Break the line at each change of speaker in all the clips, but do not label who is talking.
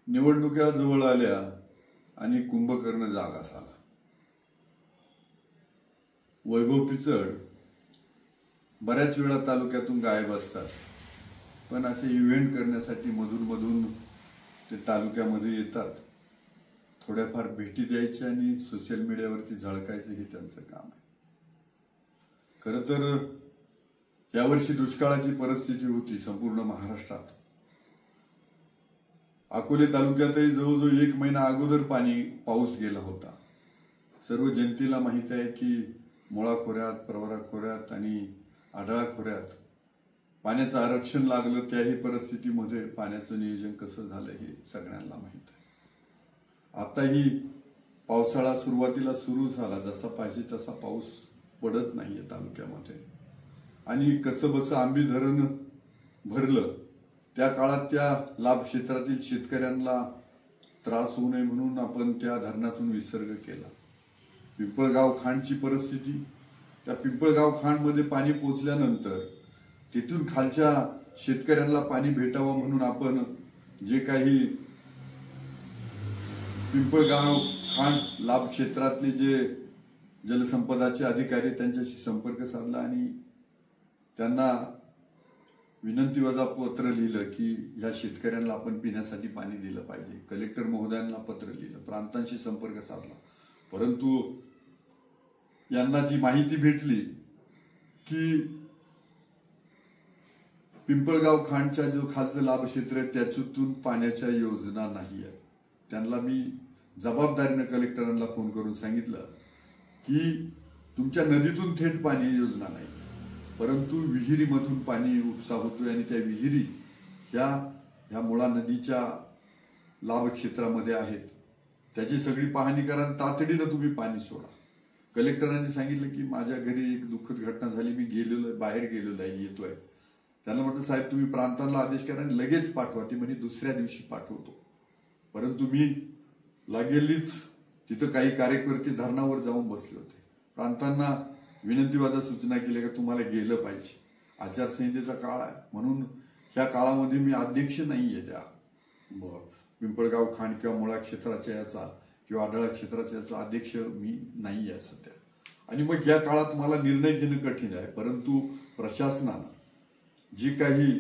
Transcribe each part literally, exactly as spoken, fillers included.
निवडणुका जवळ आल्या आणि कुंभकर्ण जागा झाला. वैभव पिचड बऱ्याच वेळा तालुक्यातून गायब असतात, पण असे इव्हेंट करण्यासाठी मधून मधून ते तालुक्यामध्ये येतात. थोड्याफार भेटी द्यायच्या आणि सोशल मीडियावरती झळकायचं हे त्यांचं काम आहे. खरं तर यावर्षी दुष्काळाची परिस्थिती होती संपूर्ण महाराष्ट्रात. अकोले तालुक्यातही जवळजवळ एक महिना अगोदर पाणी पाऊस गेला होता. सर्व जनतेला माहिती आहे की मुळा खोऱ्यात, प्रवरा खोऱ्यात आणि आढळा खोऱ्यात पाण्याचं आरक्षण लागलं. त्याही परिस्थितीमध्ये पाण्याचं नियोजन कसं झालं हे सगळ्यांना माहित आहे. आताही पावसाळा सुरुवातीला सुरू झाला, जसा पाहिजे तसा पाऊस पडत नाहीये तालुक्यामध्ये. आणि कसं बसं आंबी धरण भरलं, त्या काळात त्या लाभ क्षेत्रातील शेतकऱ्यांना त्रास होऊ नये म्हणून आपण त्या धरणातून विसर्ग केला. पिंपळगाव खांडची परिस्थिती, त्या पिंपळगाव खांडमध्ये पाणी पोचल्यानंतर तिथून खालच्या शेतकऱ्यांना पाणी भेटावं म्हणून आपण जे काही पिंपळगाव खांड लाभ क्षेत्रातले जे जलसंपदाचे अधिकारी त्यांच्याशी संपर्क साधला आणि त्यांना विनंती वजा पत्र लिहिलं की या शेतकऱ्यांना आपण पिण्यासाठी पाणी दिलं पाहिजे. कलेक्टर महोदयांना पत्र लिहिलं, प्रांतांशी संपर्क साधला, परंतु यांना जी माहिती भेटली की पिंपळगाव खांडच्या जो खालचं लाभ क्षेत्र आहे त्याच्यातून पाण्याच्या योजना नाही आहेत. त्यांना मी जबाबदारीनं कलेक्टरांना फोन करून सांगितलं की तुमच्या नदीतून थेट पाणी योजना नाही, परंतु विहिरीमधून पाणी उपसा होतोय आणि त्या विहिरी ह्या ह्या मुळा नदीच्या लाभ क्षेत्रामध्ये आहेत. त्याची सगळी पाहणी करा, तातडीनं तुम्ही पाणी सोडा. कलेक्टरांनी सांगितलं की माझ्या घरी एक दुःखद घटना झाली, मी गेलेलो आहे, बाहेर गेलेलो आहे, येतोय. त्यांना म्हटलं साहेब तुम्ही प्रांतांना आदेश करा आणि लगेच पाठवा. ती म्हणजे दुसऱ्या दिवशी पाठवतो. परंतु मी लागेलीच तिथं काही कार्यकर्ते धरणावर जाऊन बसले होते. प्रांतांना विनंती वजा सूचना केल्या की तुम्हाला गेलं पाहिजे, आचारसंहितेचा काळ आहे म्हणून ह्या काळामध्ये मी अध्यक्ष नाहीये त्या पिंपळगाव खांड किंवा मुळा क्षेत्राच्या याचा किंवा आढळा क्षेत्राच्या याचा अध्यक्ष मी नाही आहे सध्या. आणि मग या काळात मला निर्णय घेणं कठीण आहे. परंतु प्रशासनानं जी काही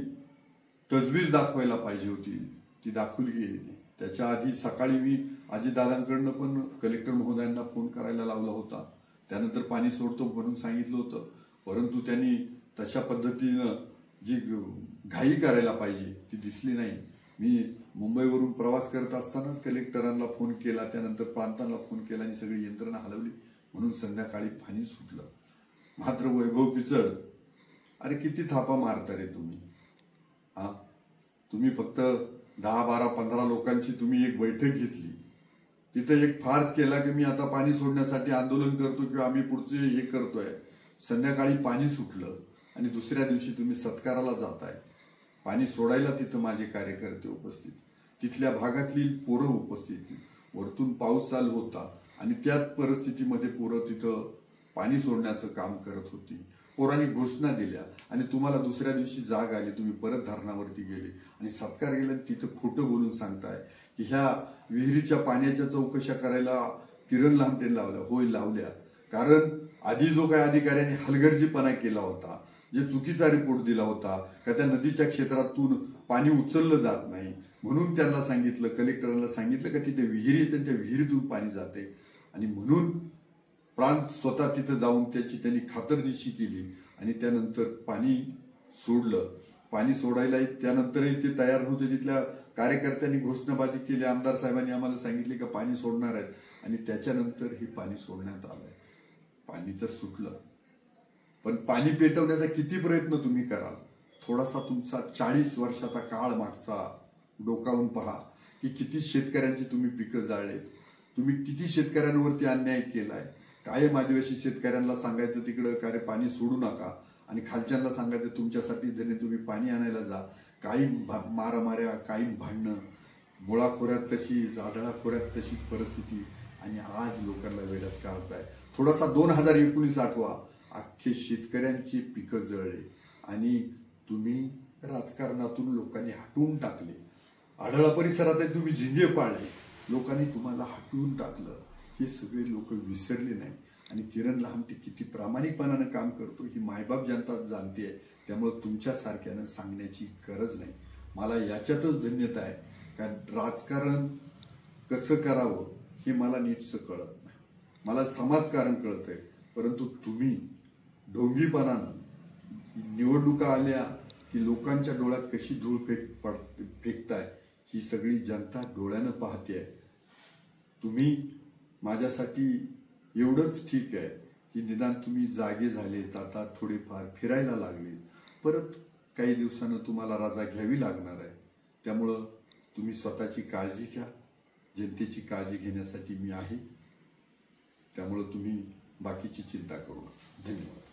तजवीज दाखवायला पाहिजे होती ती दाखवली गेली नाही. त्याच्या आधी सकाळी मी अजितदादांकडनं पण कलेक्टर महोदयांना फोन करायला लावला होता. त्यानंतर पाणी सोडतो म्हणून सांगितलं होतं, परंतु त्यांनी तशा पद्धतीनं जी घाई करायला पाहिजे ती दिसली नाही. मी मुंबईवरून प्रवास करत असतानाच कलेक्टरांना फोन केला, त्यानंतर प्रांतांना फोन केला आणि सगळी यंत्रणा हलवली म्हणून संध्याकाळी पाणी सुटलं. मात्र वैभव पिचड, अरे किती थापा मारता रे तुम्ही. हा तुम्ही फक्त दहा बारा पंधरा लोकांची तुम्ही एक बैठक घेतली, तिथे एक फार्स केला की मी आता पाणी सोडण्यासाठी आंदोलन करतो किंवा आम्ही पुढचे हे करतोय. संध्याकाळी पाणी सुटलं आणि दुसऱ्या दिवशी तुम्ही सत्काराला जाताय. पाणी सोडायला तिथं माझे कार्यकर्ते उपस्थित, तिथल्या भागातली पोरं उपस्थित, वरतून पाऊस चालू होता आणि त्याच परिस्थितीमध्ये पोरं तिथं पाणी सोडण्याचं काम करत होती. पोरांनी घोषणा दिल्या आणि तुम्हाला दुसऱ्या दिवशी जाग आली, तुम्ही परत धरणावरती गेले आणि सत्कार गेला. तिथं खोटं बोलून सांगताय की ह्या विहिरीच्या पाण्याच्या चौकशा करायला किरण लामटेन लावल्या. होय लावल्या, कारण आधी जो काही अधिकाऱ्यांनी हलगर्जीपणा केला होता, जे चुकीचा रिपोर्ट दिला होता का त्या नदीच्या क्षेत्रातून पाणी उचललं जात नाही म्हणून त्यांना सांगितलं, कलेक्टरांना सांगितलं का तिथे विहिरी येते त्या विहिरीतून पाणी जाते आणि म्हणून प्रांत स्वतः तिथं जाऊन त्याची त्यांनी खातरनिशी केली आणि त्यानंतर पाणी सोडलं. पाणी सोडायला त्यानंतरही ते तयार नव्हते. तिथल्या कार्यकर्त्यांनी घोषणाबाजी केली, आमदार साहेबांनी आम्हाला सांगितले का पाणी सोडणार आहेत आणि त्याच्यानंतर हे पाणी सोडण्यात आलंय. पाणी तर सुटलं, पण पाणी पेटवण्याचा किती प्रयत्न तुम्ही कराल. थोडासा तुमचा चाळीस वर्षाचा काळ मागचा डोकावून पहा की किती शेतकऱ्यांची तुम्ही पिकं जाळलेत, तुम्ही किती शेतकऱ्यांवरती अन्याय केलाय. कायम आदिवासी शेतकऱ्यांना सांगायचं तिकडं का रे पाणी सोडू नका आणि खालच्यांना सांगायचं तुमच्यासाठी जरी तुम्ही पाणी आणायला जा. काही मारामाऱ्या, काही भांडणं, मुळा खोऱ्यात तशीच, आढळा खोऱ्यात तशीच परिस्थिती आणि आज लोकांना वेड्यात काढताय. थोडासा दोन हजार एकोणीस आठवा, अख्खे शेतकऱ्यांची पिकं जळले आणि तुम्ही राजकारणातून लोकांनी हटवून टाकले. आढळा परिसरात तुम्ही झिंगे पाळले, लोकांनी तुम्हाला हटवून टाकलं, हे सगळे लोक विसरले नाही. आणि किरण लहामटे किती प्रामाणिकपणानं काम करतो ही मायबाप जनता जाणते. त्यामुळे तुमच्यासारख्यानं सांगण्याची गरज नाही. मला याच्यातच धन्यता आहे, कारण राजकारण कसं करावं हे मला नीटसं कळत नाही. मला समाजकारण कळतंय, परंतु तुम्ही ढोंगीपणानं निवडणुका आल्या की लोकांच्या डोळ्यात कशी धूळ फेक पड फेकताय ही सगळी जनता डोळ्यानं पाहते. तुम्ही माझ्यासाठी एवढंच ठीक आहे की निदान तुम्ही जागे झालेत, आता थोडेफार फिरायला लागले, परत काही दिवसानं तुम्हाला रजा घ्यावी लागणार आहे. त्यामुळं तुम्ही स्वतःची काळजी घ्या, जनतेची काळजी घेण्यासाठी मी आहे. त्यामुळं तुम्ही बाकीची चिंता करू नका. धन्यवाद.